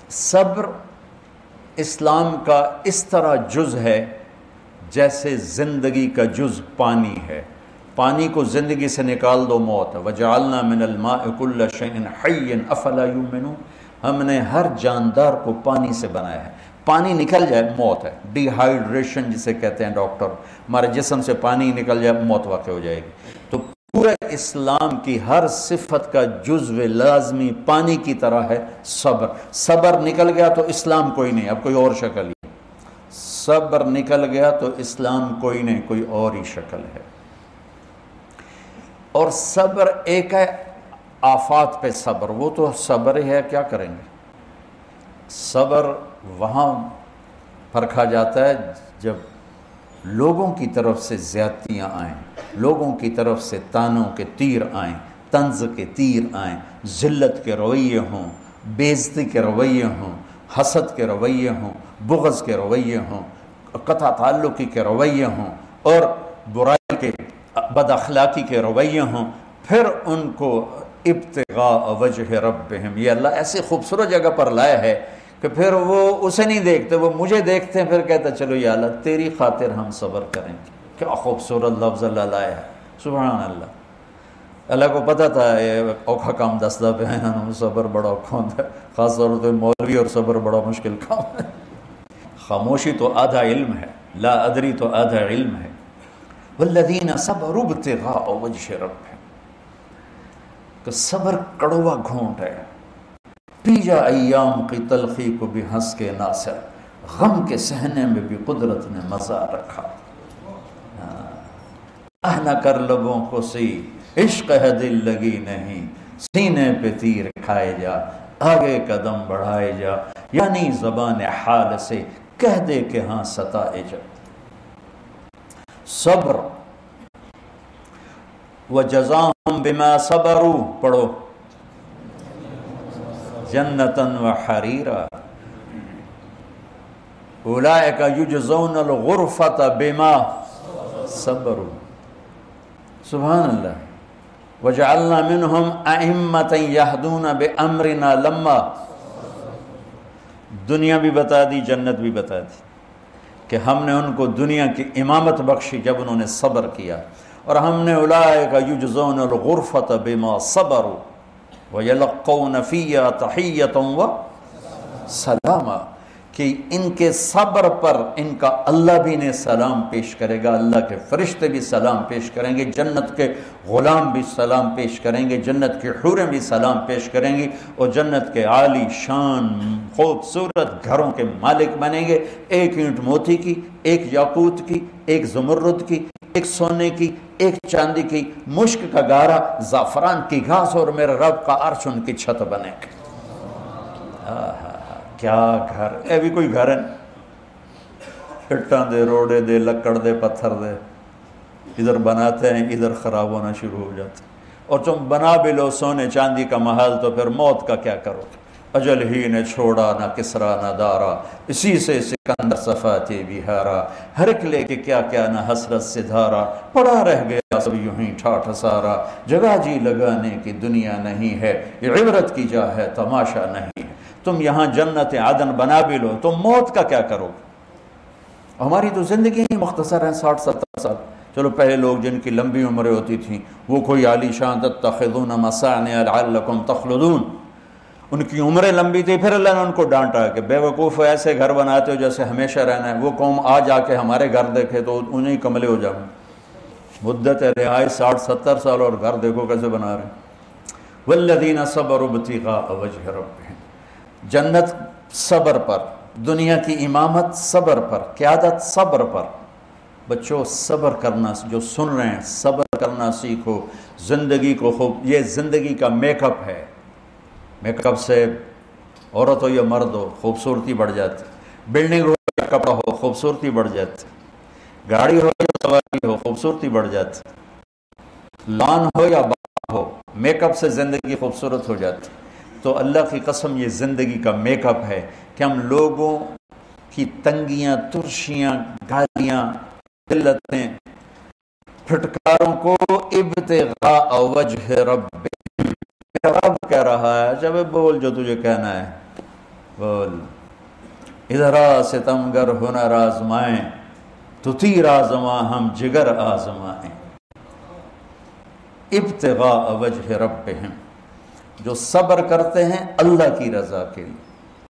صبر اسلام کا اس طرح جز ہے جیسے زندگی کا جز پانی ہے. پانی کو زندگی سے نکال دو موت ہے. وَجَعَلْنَا مِنَ الْمَاءِ كُلَّ شَيْءٍ حَيٍّ أَفَلَا يُؤْمِنُونَ. ہم نے ہر جاندار کو پانی سے بنایا ہے. پانی نکل جائے موت ہے. ڈی ہائیڈریشن جسے کہتے ہیں ڈاکٹر, ہمارے جسم سے پانی نکل جائے موت واقع ہو جائے گی. تو پورے اسلام کی ہر صفت کا جزو لازمی پانی کی طرح ہے صبر. صبر نکل گیا تو اسلام کوئی نہیں, اب کوئی اور شکل ہی. صبر نکل گیا تو اسلام کوئی نہیں, کوئی اور ہی شکل ہے. اور صبر ایک ہے آفات پہ صبر, وہ تو صبر ہے, کیا کریں گے. صبر وہاں پرکھا جاتا ہے جب لوگوں کی طرف سے زیادتیاں آئیں, لوگوں کی طرف سے تانوں کے تیر آئیں, طنز کے تیر آئیں, ذلت کے رویے ہوں, بےعزتی کے رویے ہوں, حسد کے رویے ہوں, بغض کے رویے ہوں, قطع تعلقی کے رویے ہوں, اور برائی کے بد اخلاقی کے رویے ہوں. پھر ان کو ابتغاء وجہ ربہم, یہ اللہ ایسی خوبصورت جگہ پر لایا ہے کہ پھر وہ اسے نہیں دیکھتے, وہ مجھے دیکھتے ہیں. پھر کہتا چلو یا اللہ تیری خاطر ہم صبر کریں گے. کیا خوبصورت لفظ اللہ لایا ہے, سبحان اللہ. اللہ کو پتہ تھا یہ اوکھا کام دستا پہ ہے, صبر بڑا اوکھا ہوتا ہے, خاص طور پہ مولوی, اور صبر بڑا مشکل کام ہے. خاموشی تو آدھا علم ہے, لا ادری تو آدھا علم ہے. والذین صبروا ابتغاء وجہ ربہم, کہ صبر کڑوا گھونٹ ہے. پی جا ایام کی تلخی کو بھی ہنس کے ناصر, غم کے سہنے میں بھی قدرت نے مزہ رکھا. نہ کر لبوں کو سی عشق ہے دل لگی نہیں, سینے پہ تیر کھائے جا, آگے قدم بڑھائے جا, یعنی زبان حال سے کہہ دے کہ ہاں ستائے جا. صبر وجزاہم بما صبروا, پڑھو, جنتاً وحریرا, اولئک یجزون الغرفۃ بما صبروا. سبحان اللہ. وجعلنا منہم ائمۃ یہدون بامرنا لما, دنیا بھی بتا دی, جنت بھی بتا دی کہ ہم نے ان کو دنیا کی امامت بخشی جب انہوں نے صبر کیا. اور ہم نے اولئک یجزون الغرفۃ بما صبروا ویلقون فیہا تحیۃ وسلاما, کہ ان کے صبر پر ان کا اللہ بھی نے سلام پیش کرے گا, اللہ کے فرشتے بھی سلام پیش کریں گے, جنت کے غلام بھی سلام پیش کریں گے, جنت کی حوریں بھی سلام پیش کریں گی, اور جنت کے عالی شان خوبصورت گھروں کے مالک بنیں گے. ایک اینٹ موتی کی, ایک یاقوت کی, ایک زمرد کی, ایک سونے کی, ایک چاندی کی, مشک کا گارا, زعفران کی گھاس, اور میرے رب کا عرش ان کی چھت بنے گا. کیا گھر, اے بھی کوئی گھر ہے, اٹھاں دے, روڑے دے, لکڑ دے, پتھر دے, ادھر بناتے ہیں ادھر خراب ہونا شروع ہو جاتے. اور تم بنا بھی لو سونے چاندی کا محل تو پھر موت کا کیا کرو گے. اجل ہی نے چھوڑا نہ کسرا نہ دارا, اسی سے سکندر صفاتی بہارا, ہر ایک لے کے کیا کیا نہ حسرت سے دھارا, پڑا رہ گیا سب یوں ہی ٹھاٹھ سارا, جگہ جی لگانے کی دنیا نہیں ہے, یہ عبرت کی جا ہے تماشا نہیں ہے. تم یہاں جنت عدن بنا بھی لو, تم موت کا کیا کرو گے. ہماری تو زندگی ہی مختصر ہے, 60-70 سال. چلو پہلے لوگ جن کی لمبی عمریں ہوتی تھیں وہ کوئی عالی شان, تتخذون مصانع لعلکم تخلدون, ان کی عمریں لمبی تھی. پھر اللہ نے ان کو ڈانٹا کہ بے وقوف ایسے گھر بناتے ہو جیسے ہمیشہ رہنا ہے. وہ قوم آ جا کے ہمارے گھر دیکھے تو انہیں کملے ہو جاؤں. مدت رہائی 60-70 سال, اور گھر دیکھو کیسے بنا رہے ہیں. والذین صبروا ابتغاء وجہ ربہم, جنت صبر پر, دنیا کی امامت صبر پر, قیادت صبر پر. بچوں صبر کرنا, جو سن رہے ہیں صبر کرنا سیکھو. زندگی کو خوب, یہ زندگی کا میک اپ ہے. میک اپ سے عورت ہو یا مرد ہو خوبصورتی بڑھ جاتی, بلڈنگ ہو یا کپڑا ہو خوبصورتی بڑھ جاتی, گاڑی ہو یا سواری ہو خوبصورتی بڑھ جاتی, لان ہو یا باغ ہو, میک اپ سے زندگی خوبصورت ہو جاتی. تو اللہ کی قسم یہ زندگی کا میک اپ ہے کہ ہم لوگوں کی تنگیاں, ترشیاں, گالیاں, ذلتیں, پھٹکاروں کو ابتغاء وجہ رب, رب کہہ رہا ہے جب بول جو تجھے کہنا ہے. بول ادھر آ ستمگر ہنر آزمائیں تو تیر آزماں ہم جگر آزمائیں ابتغاء وجہ ربہم جو صبر کرتے ہیں اللہ کی رضا کے لیے